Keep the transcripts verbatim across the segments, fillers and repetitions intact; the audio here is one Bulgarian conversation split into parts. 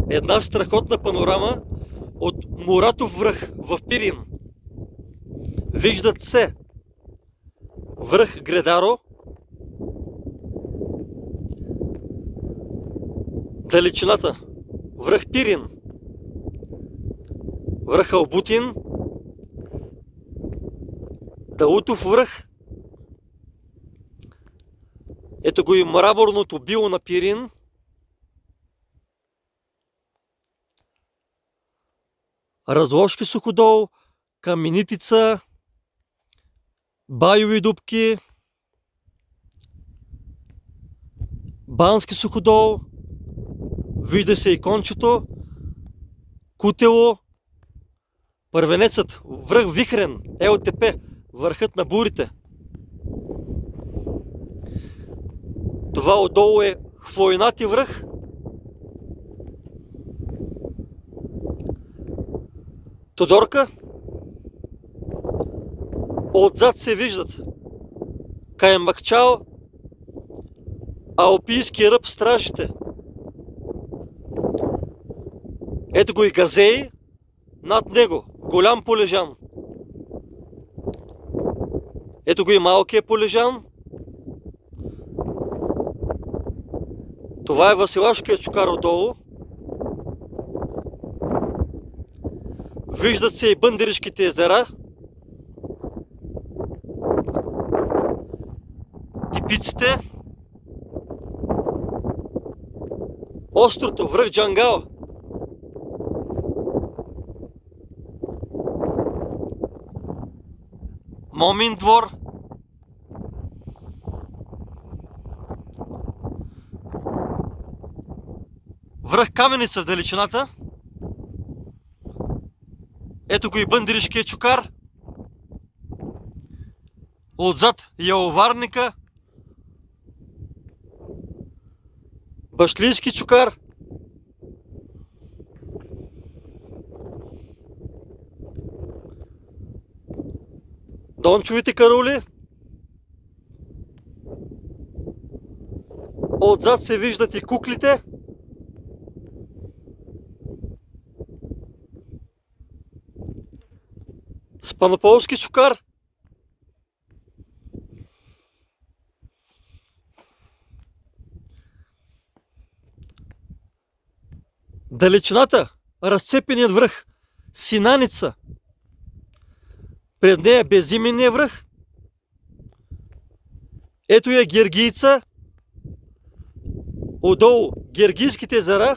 Една страхотна панорама от Муратов връх в Пирин. Виждат се връх Гредаро, далечината връх Пирин, връх Албутин, Даутов връх. Ето го и мраморното било на Пирин. Разложки суходол, Каменитица, Байови дупки, Бански суходол, вижда се и кончето, Кутело, първенецът, връх Вихрен, ЛТП, върхът на бурите. Това отдолу е Хвойнати връх. Тодорка. Отзад се виждат Каймакчал, Алпийски ръб Стражите. Ето го и Газей, над него голям полежан. Ето го и малкият полежан. Това е Василашкият чукар отдолу. Виждат се и Бъндаришките езера. Типиците. Острото, връх Джангал. Момин двор. Връх Каменица в далечината. Ето го и Бъндаришкият чукар. Отзад Яловарника. Башлийски чукар. Дончовите карули. Отзад се виждат и куклите. Спанополски чукар. Далечината, разцепеният връх Синаница. Пред нея безименния връх. Ето я Гергийца. Отдолу Гергийските езера.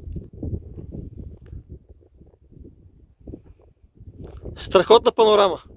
Страхотна панорама.